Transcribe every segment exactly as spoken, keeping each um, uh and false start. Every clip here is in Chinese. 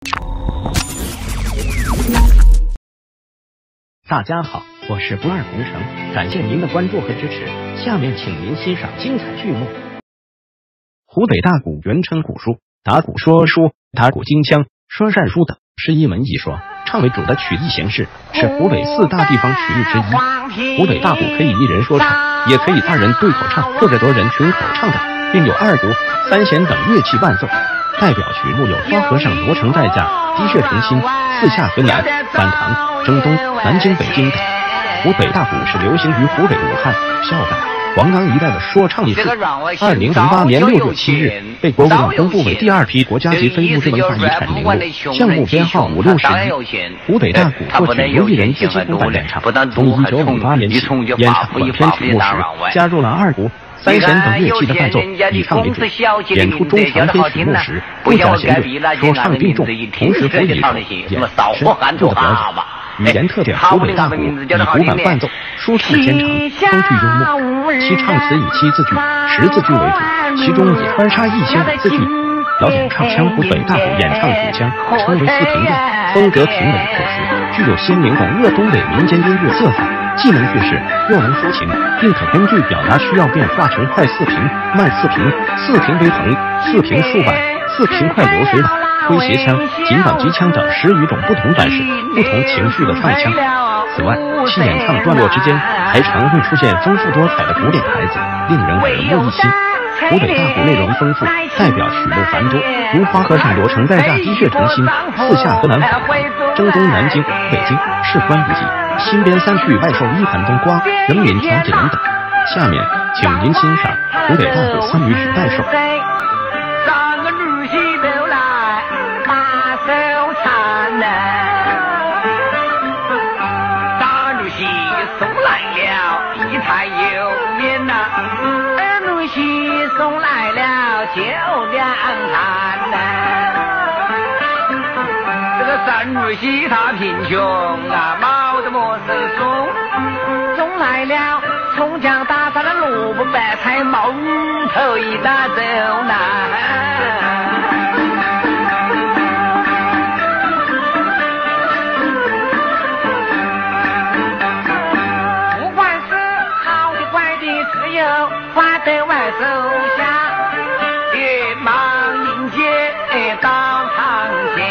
大家好，我是不二红城，感谢您的关注和支持。下面请您欣赏精彩剧目。湖北大鼓原称古书，打鼓说书、打鼓经腔、说战书等，是一门艺说唱为主的曲艺形式，是湖北四大地方曲艺之一。湖北大鼓可以一人说唱，也可以二人对口唱或者多人群口唱等，并有二胡、三弦等乐器伴奏。代表曲目有《花和尚罗成代驾》、《滴血成心》、《四下河南》、《反唐》、《征东》、《南京、北京》等。湖北大鼓是流行于湖北武汉、孝感、黄冈一带的说唱艺术。二零零八年六月七日，被国务院公布为第二批国家级非物质文化遗产名录，项目编号五六十一。湖北大鼓作曲由艺人自己鼓版演唱。从一九五八年起，演唱短篇曲目时，加入了二胡、三弦等乐器的伴奏，以唱为主。演出中长篇曲目时，不加弦乐，说唱并重，同时辅以手、眼、身、部的表演。语言特点：湖北大鼓以鼓板伴奏，说唱兼长，风趣幽默。其唱词以七字句、十字句为主，其中以穿插一星为字句。老点唱腔，湖北大鼓演唱土腔，称为四平调，风格平稳朴实，具有鲜明广粤东北民间音乐色彩。既能叙事，又能抒情，并可根据表达需要变化成快四平、慢四平、四平微横、四平竖板、四平快流水板、诙谐腔、紧板急腔等十余种不同版式、不同情绪的唱腔。此外，其演唱段落之间还常会出现丰富多彩的鼓点台词，令人耳目一新。湖北大鼓内容丰富，代表曲目繁多，如《花和尚罗成代驾》、《滴血成心》、《四下河南》、《反唐》、《征东》、《南京》、《北京》、《事关于己》、新编三曲《外寿一盘冬瓜》、《人民调解人》等。下面，请您欣赏湖北大鼓三女曲《代寿》。 三个女婿都来把手缠呢，大女婿送来了一台油面呐，二女婿送来了酒两坛呐。这个三女婿他贫穷啊，没得么事送，送来了葱姜大蒜的萝卜白菜毛芋头一大兜呢。不管是好的坏的，只有挂在外手下，连忙迎接到堂前，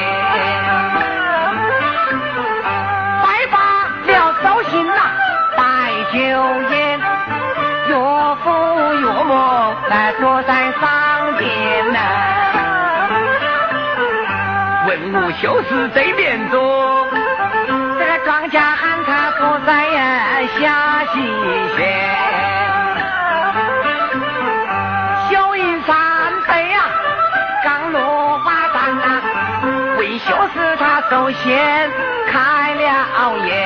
拜罢了寿星呐，摆酒宴，岳父岳母来坐在上边呐，文武修士这边坐，这个庄稼喊他坐在下西轩，秀英山北啊，刚落花山啊，为修士他首先开了眼，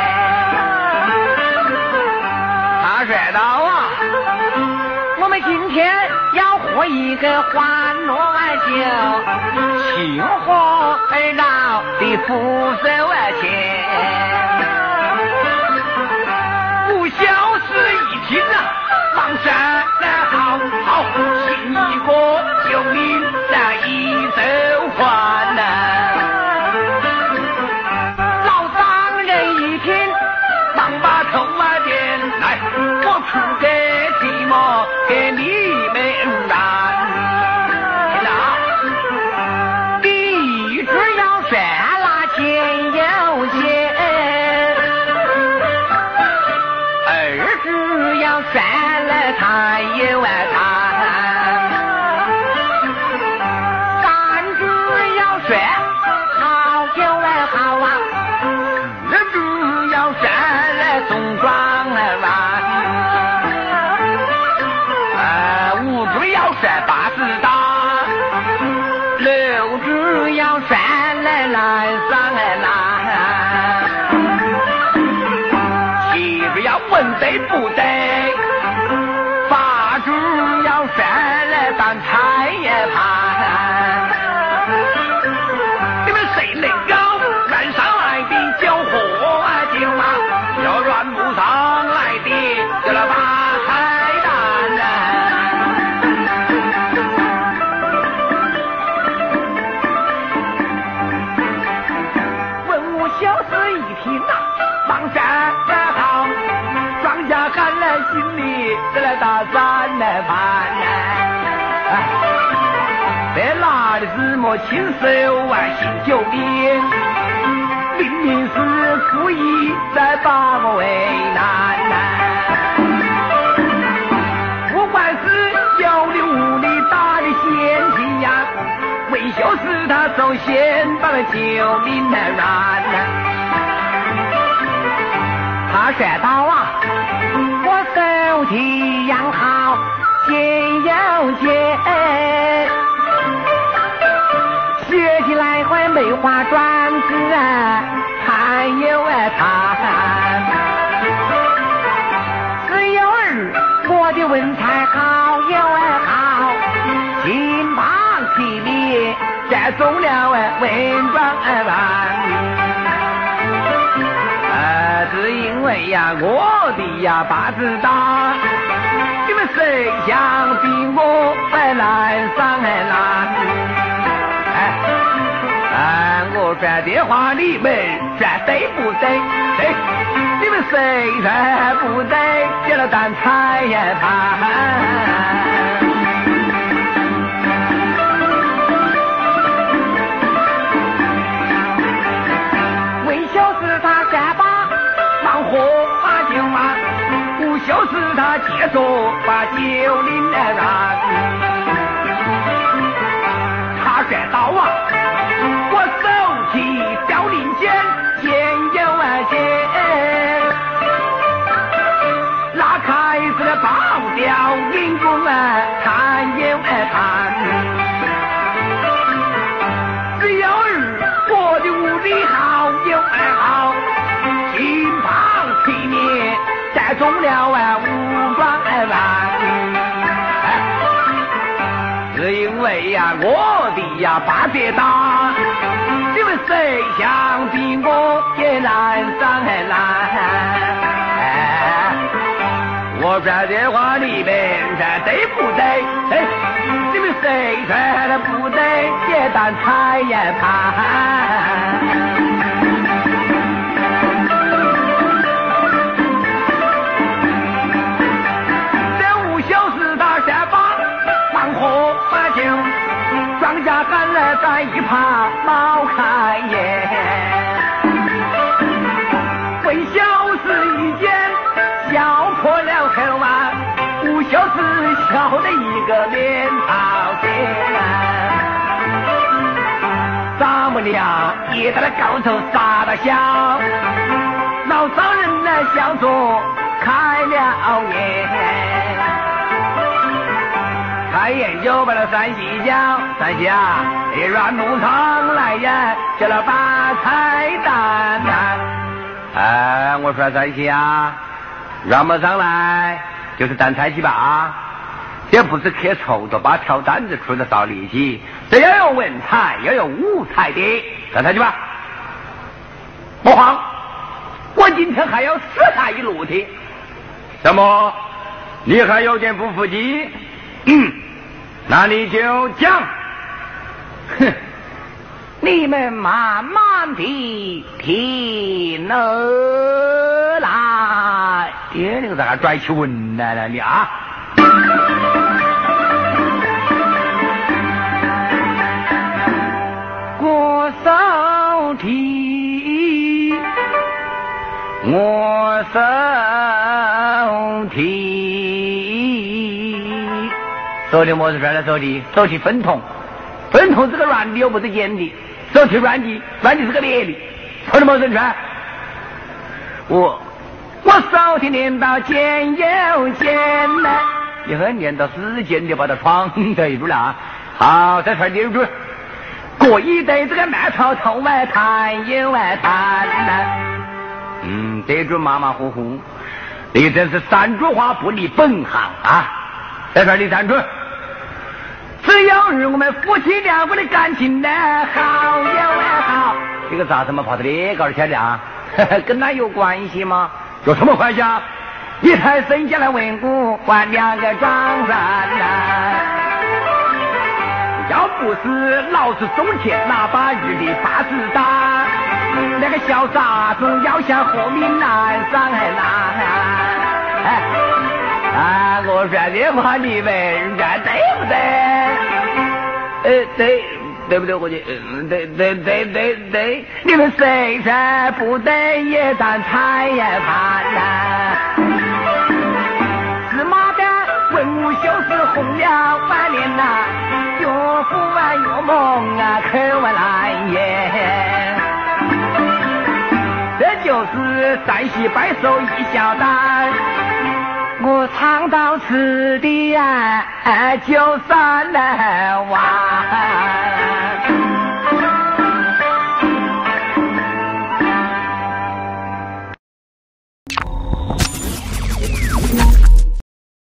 他说道啊，我们今天要喝一个欢乐酒，庆贺二老的福寿前。吴小师一听啊，忙说好好，请一个就领那一周欢呐。老丈人一听，忙把头啊点来，我出个题目给你们答。第一句要说那钱有钱，二句要说了他有他，三句要说好有好啊，四句要说了中光啊，呃，五句要说八字大，六句要说了来上来，七句要问对不对，八句要说了当菜也盘，你们谁能够乱上来的酒喝酒啊，要乱不上来的就来把菜单啊。 大山来盘哎，在哪里是么亲手啊行救命，明明是故意在把我为难不管是有理无理打的嫌弃呀，为修是他首先把了救命来软他说道啊，我手提养好钱有钱，学起来会梅花转子啊谈有谈，只有儿我的文采好有好，金榜题名再中了文章呃，只因为呀我的呀八字大，你们谁想比我来难上来哎哎，我说这话你们说对不对？对，你们谁说不对？给了蛋菜呀盘。就是他接着把九零来让，他说道啊，我手提凋零剑，剑有万剑，拉开这个爆掉银弓啊，看有看，只有我的武力好有好，金榜题名。再中了啊，武装完，是因为呀、啊，我的呀八字大，你们谁想比我也难上很难。我说这话你们说对不对？哎，你们谁说的不对，也当猜也盘。庄稼干了在一旁冒开眼，为小事一件笑破了口啊，无小事笑的一个面朝天咱们俩也在那高头撒了笑，老丈人呢笑着开了眼，开眼就把那山西叫山西啊，你软怒上来呀，叫了把菜蛋蛋。哎，我说山西啊，软不上来就是蛋菜去吧，这不是刻臭的把挑担子出的少力气，这要有文采，要有武采的，蛋菜去吧。不慌，我今天还要死他一路的。什么？你还有点不服气？嗯，那你就讲。哼，你们慢慢的听了来。爹，你个咋个拽起文来了你啊？我手提，我手提。手提么子出来手提？手提分筒，分筒是个软的又不是尖的，手提软的，软的是个烈的，手提么子出来？我我手提念到尖又尖呢，以后念到死尖的把它闯对住了。好，再传点住，过一对这个麦草头外弹又外弹呢。嗯，这主马马虎虎，你真是三句话不离本行啊！再传第三句。只要是我们夫妻两个的感情呢，好有好。这个咋这么跑到这高去了？跟他有关系吗？有什么关系啊？你才生下来问我还两个庄园呢。要不是老子中间那把日的八字大，那个小傻总要向后面南上来拿。哎啊，我说这话你们说对不对？呃，对，对不对？伙计，嗯，对对对对对，你们虽然不对，也当茶叶盘呐。司马的文武修士红了万年呐，岳父啊岳梦啊可我来也。这就是山西百兽一小单，我唱到此地啊，就算了完。